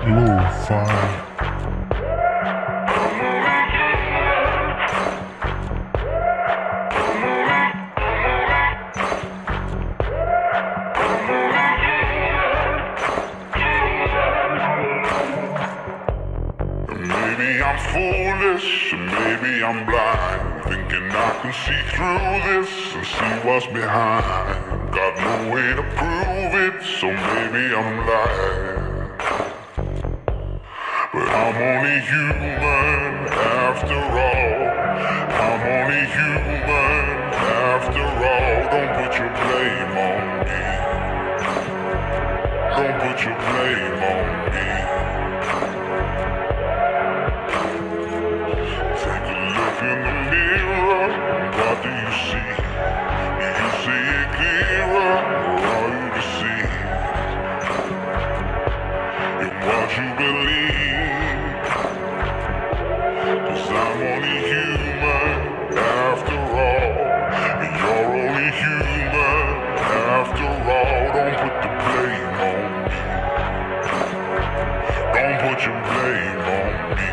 Lo-fi. Maybe I'm foolish, and maybe I'm blind, thinking I can see through this and see what's behind. Got no way to prove it, so maybe I'm lying. But I'm only human after all. I'm only human after all. Don't put your blame on me. Don't put your blame on me. Look in the mirror, what do you see? Do you see it clearer, or are you deceived in what you believe? 'Cause I'm only human after all, and you're only human after all. Don't put the blame on me. Don't put your blame on me.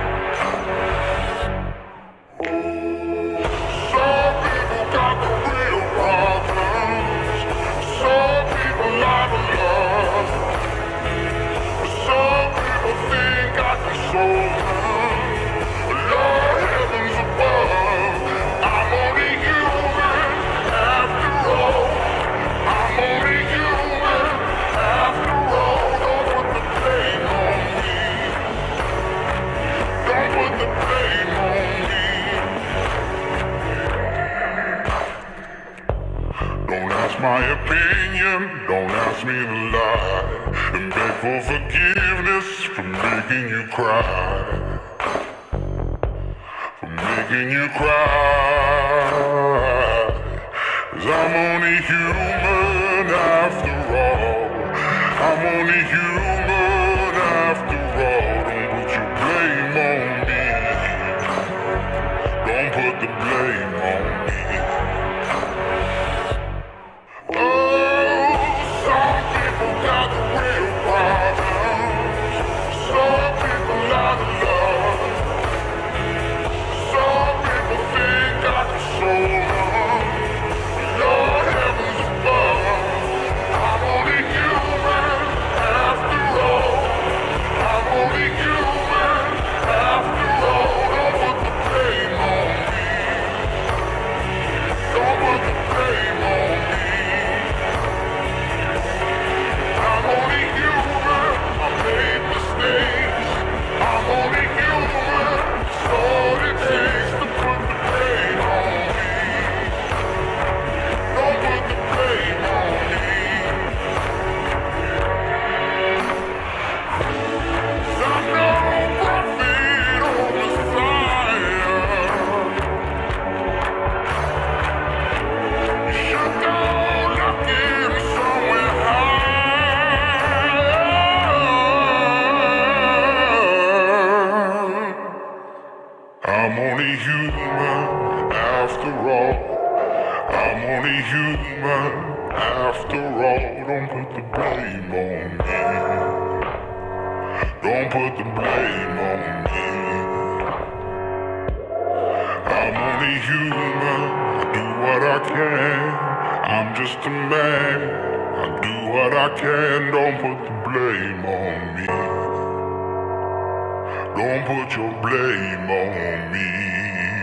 My opinion, don't ask me to lie, and beg for forgiveness for making you cry, for making you cry. 'Cause I'm only human after all. I'm only human after all. Don't put your blame on me. Don't put the blame on me. I'm only human after all. I'm only human after all. Don't put the blame on me. Don't put the blame on me. I'm only human. I do what I can. I'm just a man. I do what I can. Don't put the blame on me. Don't put your blame on me.